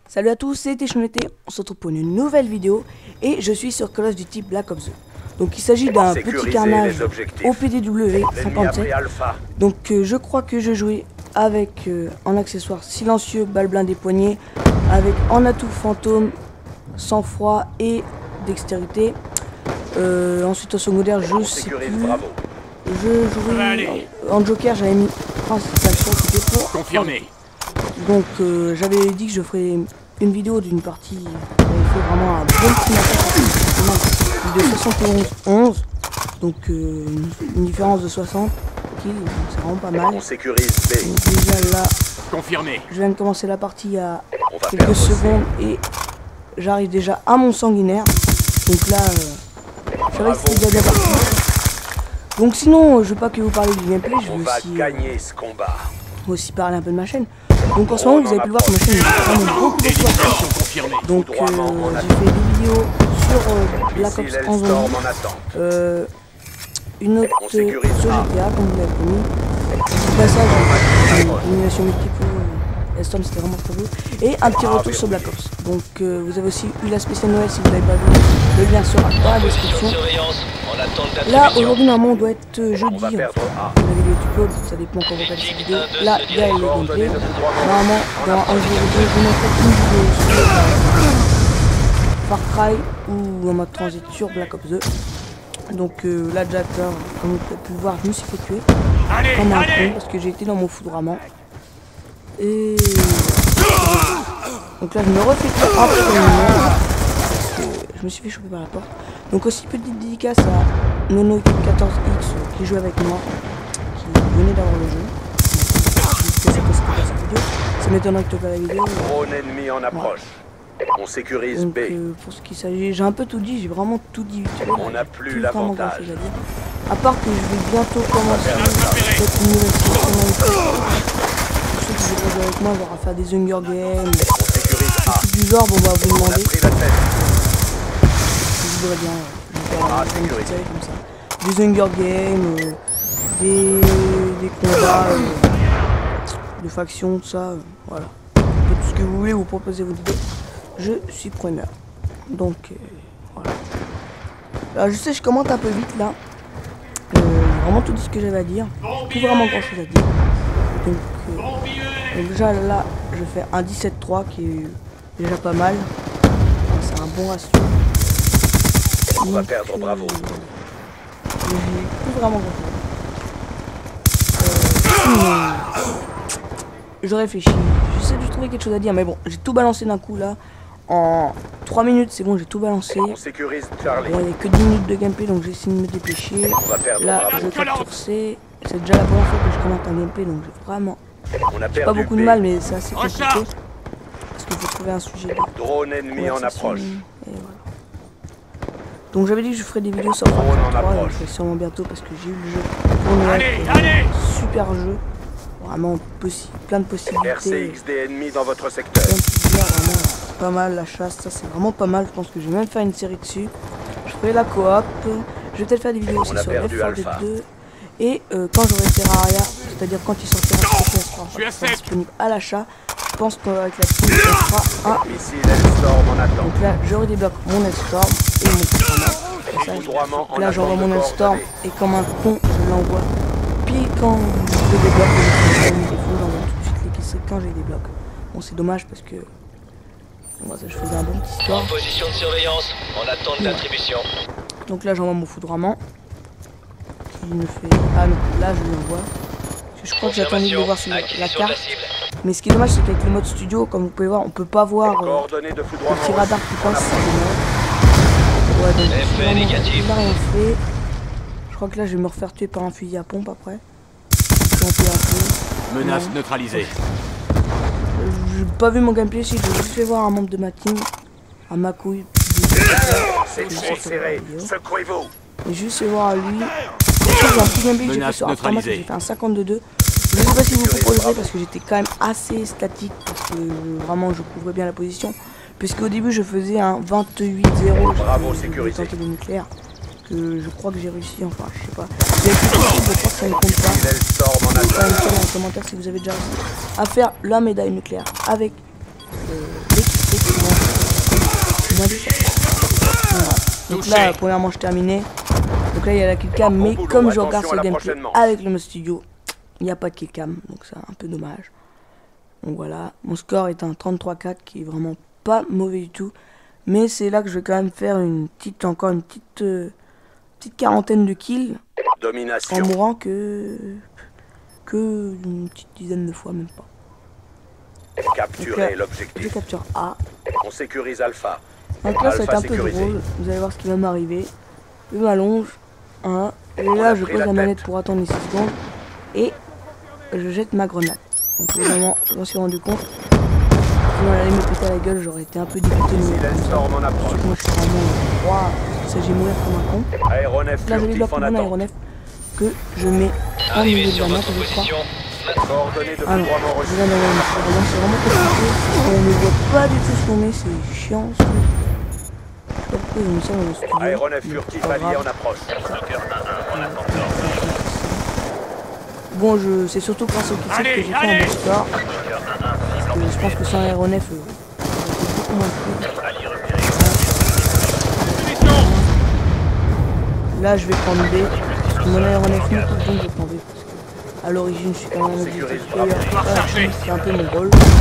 Salut à tous, c'est Technonété, on se retrouve pour une nouvelle vidéo et je suis sur Call of Duty Black Ops 2. Donc il s'agit d'un petit carnage au PDW 57. Donc je crois que je jouais avec en accessoire silencieux, balle blindée poignée, avec en atout fantôme, sang-froid et dextérité. Ensuite en secondaire je sais plus. Je jouais en joker, j'avais mis principal choix pour confirmé. Donc j'avais dit que je ferais une vidéo d'une partie qui avait fait vraiment un bon petit matin de 71-11. Donc une différence de 60 kills, c'est vraiment pas mal. On sécurise B. Donc, déjà là, confirmé. Je viens de commencer la partie il y a quelques secondes et j'arrive déjà à mon sanguinaire. Donc là, je risque déjà bien parti. Donc sinon, je veux pas que vous parlez du gameplay, je veux aussi, gagner ce combat. aussi parler un peu de ma chaîne. Donc en ce moment, vous avez pu le voir que ma chaîne est vraiment beaucoup Confirmé. Donc j'ai fait des vidéos sur Black Ops 11, une autre sur GTA, comme vous l'avez promis. Petit passage, une animation multiple, Storm, c'était vraiment très beau. Et un petit retour sur Black Ops. Donc vous avez aussi eu la spéciale Noël si vous l'avez pas vu. Le lien sera dans la description. Là, aujourd'hui, normalement, on doit être jeudi. Enfin, la vidéo du code, ça dépend quand vous regardez cette vidéo. Là, il y a le gameplay. Normalement, dans un jour ou deux, je mettrai une vidéo sur Far Cry ou en mode transit sur Black Ops 2. Donc là, déjà, comme vous pouvez pu le voir, je me suis fait tuer. Comme un con, parce que j'ai été dans mon foudroiement. Et donc là, je me refais tuer un peu comme je me suis fait choper par la porte. Donc aussi petite dédicace à Nono14X qui joue avec moi, qui venait d'avoir le jeu. Ça m'étonnerait que tu pas la vidéo. Drone ennemi en approche. On sécurise Donc, B. pour ce qui s'agit, j'ai un peu tout dit, j'ai vraiment tout dit. On n'a plus l'avantage. À part que je vais bientôt commencer cette nouvelle sélection. Pour ceux qui veulent jouer avec moi, on va faire des Hunger Games. On sécurise A. Du genre, bon, on va vous demander. Je voudrais bien comme ça. Des Hunger Games, des combats de factions, tout ça, voilà. Tout ce que vous voulez, vous proposez vos idées, je suis preneur. Donc voilà. Alors je sais, je commente un peu vite là. J'ai vraiment tout dit ce que j'avais à dire. Plus vraiment grand chose à dire. Donc déjà là, je fais un 17-3 qui est déjà pas mal. C'est un bon ratio. On va perdre Bravo. J'ai plus vraiment grand. Je réfléchis. J'essaie de trouver quelque chose à dire, mais bon, j'ai tout balancé d'un coup là. En 3 minutes, c'est bon, j'ai tout balancé. On sécurise Charlie. Bon, il n'y a que 10 minutes de gameplay, donc j'essaie de me dépêcher. On va perdre là, Bravo. je capture C. C'est déjà la première fois que je commente un gameplay, donc j'ai vraiment pas beaucoup de mal, mais c'est assez compliqué. Parce qu'il faut trouver un sujet de drone ennemi en approche. Et voilà. Donc j'avais dit que je ferais des vidéos sur Far Cry 3, donc je ferai sûrement bientôt parce que j'ai eu le jeu pour Noël. Super jeu. Vraiment plein de possibilités. RCXD ennemi dans votre secteur. Vraiment pas mal la chasse, ça c'est vraiment pas mal. Je pense que je vais même faire une série dessus. Je ferai la coop. Je vais peut-être faire des vidéos aussi sur Left 4 Dead 2. Et quand j'aurai Terraria, c'est-à-dire quand il sortira sur PS3 disponible à l'achat, je pense qu'avec la team, on fera un. Donc là, je redébloque mon Hellstorm et mon Foudroiement. Là, j'envoie mon Hellstorm et comme un con, je l'envoie. Puis quand je débloque les défauts, j'envoie tout de suite les caisses quand j'ai des blocs. Bon, c'est dommage parce que moi, ça, je faisais un bon petit score. En position de surveillance, en attente d'attribution. Donc là, j'envoie mon foudroiement. Qui me fait. Ah non, là, je l'envoie. Je crois que j'attendais de le voir sur la carte. Mais ce qui est dommage, c'est qu'avec le mode studio, comme vous pouvez voir, on peut pas voir le petit radar qui passe. Ouais, donc effet négatif. Là, rien fait. Je crois que là, je vais me refaire tuer par un fusil à pompe après. Menace neutralisée. J'ai pas vu mon gameplay, si j'ai juste fait voir un membre de ma team. À ma couille. C'est trop serré. Secouez-vous. Et juste fait voir à lui. J'ai un petit gameplay que j'ai fait sur Aftermath, j'ai fait un 52-2. Je sais pas si vous proposerez parce que j'étais quand même assez statique parce que vraiment je couvrais bien la position. Puisqu'au début je faisais un 28-0. Bravo, sécurisé. Le nucléaire. Que je crois que j'ai réussi, enfin je sais pas. J'ai écrit possible, je crois que ça ne compte pas. N'hésitez pas à me commentaire si vous avez déjà réussi à faire la médaille nucléaire avec l'équipe. Voilà. Donc là, la première manche terminée. Donc là, il y a la killcam, mais comme je regarde ce gameplay avec le mode studio, il n'y a pas de killcam, donc c'est un peu dommage. Donc voilà, mon score est un 33-4 qui est vraiment pas mauvais du tout. Mais c'est là que je vais quand même faire encore une petite quarantaine de kills. Domination. En mourant que une petite dizaine de fois, même pas. Capturer Je l'objectif. capture A. On sécurise Alpha. Donc là, ça va être Alpha un peu sécurisé. drôle. Vous allez voir ce qui va m'arriver. Je m'allonge. Hein, et là, je pose la manette pour attendre les 6 secondes. Et je jette ma grenade. Donc évidemment, je m'en suis rendu compte. Sinon, elle allait me péter à la gueule. J'aurais été un peu dégoûté de mourir. Storm en approche. Moi, je suis vraiment froid. Il s'agit de mourir comme un con. Aéronef Là, je furtif développe en mon attente. aéronef que je mets en Arrivez milieu de sur la map, votre je crois. position. Coordonnées de Ah non, couvrement je reçues. viens d'avoir une expérience, c'est vraiment compliqué. On ne voit pas du tout ce qu'on met, c'est chiant. Je sais pas pourquoi ils ont mis ça dans le studio. Aéronef mais furtif c'est pas allié grave. en approche. Bon, c'est surtout grâce au kit que j'ai fait un bon score. Parce que je pense que sans aéronef, beaucoup moins de coups. Là, je vais prendre B. Parce que mon aéronef me coûte, donc je prends B. Parce que à l'origine, je suis quand même un objectif supérieur. C'est un peu mon rôle. Donc,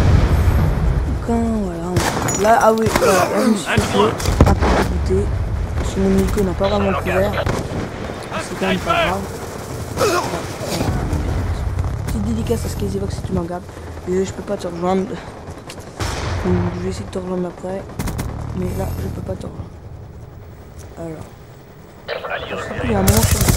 voilà. Là, ah oui, voilà, là, je me suis fait un peu dégoûté. Parce que mon hélico n'a pas vraiment couvert. C'est quand même pas grave. Petite dédicace à Skyzyvox si tu m'en regardes. Désolé, je peux pas te rejoindre. Donc, je vais essayer de te rejoindre après. Mais là, je peux pas te rejoindre. Alors. Il y a un moment sur le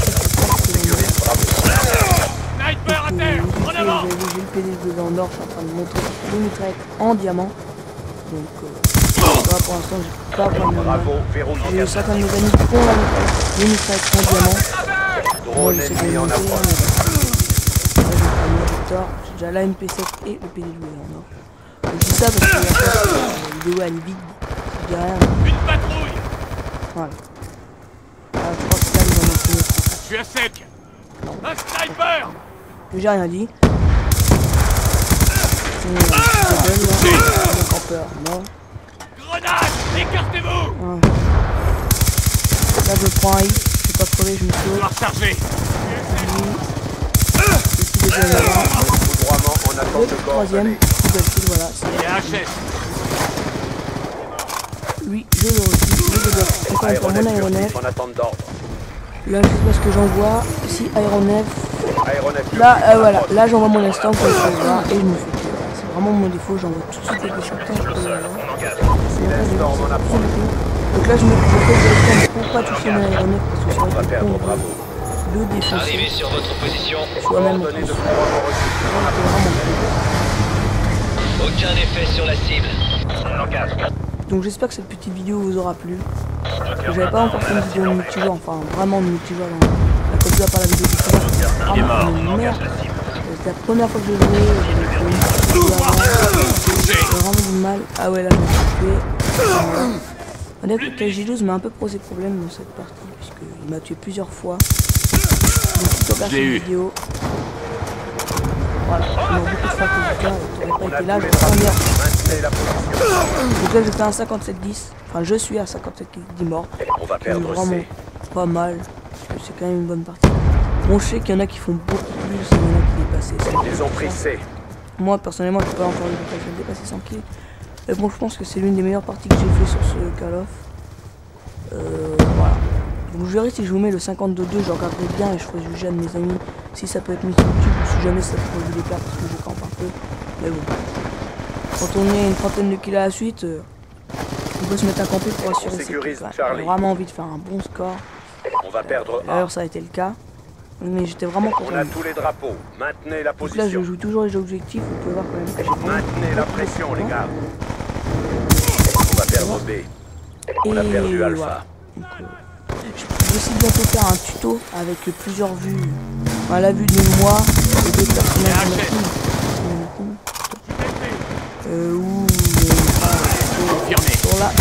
Sniper à terre. En avant. j'ai le PDG en or, je suis en train de montrer les mitraillettes en diamant. Donc là pour l'instant j'ai pas vraiment de mal. Bravo, verrouillé. J'ai certains de mes amis qui font les mitraillettes en diamant. Moi Drone je sais ennemi en monter, approche. là je vais prendre le Victor. J'ai déjà la MP7 et le PDG en or. Donc, je dis ça parce que la vidéo elle est vide. Je dis rien. Une patrouille. Voilà. Je crois que ça ils en ont fait. Je suis à sec. Un sniper. J'ai rien dit. Campeur, non. Grenade. Écartez-vous. Ouais. Là je prends un hit, je suis pas crevé, je me sauve. Couloir chargé. Ici déjà là-bas. Couvrement en attente Le de troisième, coordonnées. voilà. Il y a HS. Lui, je le retire, je développe encore une fois mon Aéronef aéronef. furtif en attente d'ordre. Là je sais pas ce que j'envoie. Ici aéronef. Aéronef furtif Là en voilà, approche. là j'envoie mon instant pour le savoir et je me fais tuer. Voilà, c'est vraiment mon défaut, j'envoie tout de suite les décepteurs. Storm en approche. Donc là je me fais pour pas toucher mon aéronef parce que ça On va aurait été perdre, con bravo. de le défoncer. Arrivez sur votre position. Soit même Coordonnées de couvrement reçues. c'était vraiment cool. Aucun effet sur la cible. Donc j'espère que cette petite vidéo vous aura plu. J'avais pas encore fait une vidéo de multijoueur, enfin vraiment de multijoueur dans la copie à part la vidéo du C'était vraiment une merde. C'était la première fois que je jouais, j'avais fait une vidéo avant. J'avais vraiment du mal. Ah ouais là je me suis tué. On dirait que KJ12 m'a un peu posé problème dans cette partie puisqu'il m'a tué plusieurs fois. Donc si tu regardes cette vidéo, voilà, il y a beaucoup de fois que t'aurais pas été là, j'aurais pas merde. Maintenez la position. Donc là j'étais à 57-10, enfin je suis à 57-10 morts. On va C'est perdre vraiment C. pas mal, parce que c'est quand même une bonne partie. Bon je sais qu'il y en a qui font beaucoup plus, il y en a qui dépassent. Ils ont pris C. Moi personnellement j'ai pas encore eu l'occasion de dépasser 100 kills. Mais bon je pense que c'est l'une des meilleures parties que j'ai fait sur ce Call of. Voilà. Donc je verrai si je vous mets le 52-2, je regarderai bien et je ferai juger à de mes amis si ça peut être mis sur YouTube ou si jamais ça peut vous déplaire parce que je campe un peu. Mais bon. Quand on est une trentaine de kills à la suite, on peut se mettre à camper pour assurer ses sécurise kills. Charlie. J'ai vraiment envie de faire un bon score. On va perdre A. D'ailleurs ça a été le cas. Mais j'étais vraiment content. On a tous les drapeaux. Maintenez la Donc là je position. joue toujours les objectifs, vous pouvez voir quand même que j'ai vraiment Maintenez la pression, les gars. On va perdre B. On a perdu Alpha. Voilà. Donc, je vais aussi bientôt faire un tuto avec plusieurs vues. Enfin, la vue de moi et des personnages de ma team. Où Confirmé. sur là,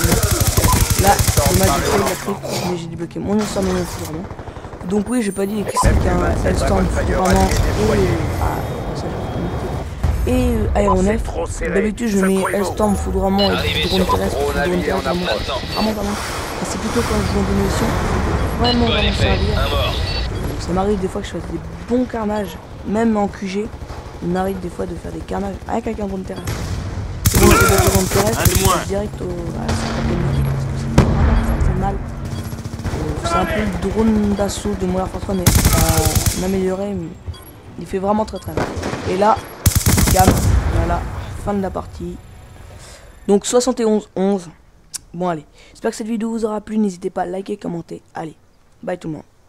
j'ai mal débloqué la crypte, mais j'ai débloqué mon instant mon vraiment. Donc oui, j'ai pas dit que c'était un Hellstorm vraiment et et aéronef. trop serré. D'habitude je mets Secouez-vous. Hellstorm, foudroiement et Arrivez drone sur terrestre. gros Drone navire terrestre, en vraiment, approche. vraiment pas mal. Et c'est plutôt quand je joue en démolition, vraiment Bon effet, servir. un mort. Ça m'arrive des fois que je fasse des bons carnages, même en QG. Il m'arrive des fois de faire des carnages avec un drone terrestre. Et bon, c'est le drone terrestre, Un de je moins. passe direct à la cinquantaine d'équipe parce que c'est vraiment très mal. C'est un peu le drone d'assaut de Modern Warfare 3, mais amélioré, mais il fait vraiment très mal. Et là, cam, voilà, fin de la partie. Donc 71-11. Bon allez, j'espère que cette vidéo vous aura plu, n'hésitez pas à liker, commenter. Allez, bye tout le monde.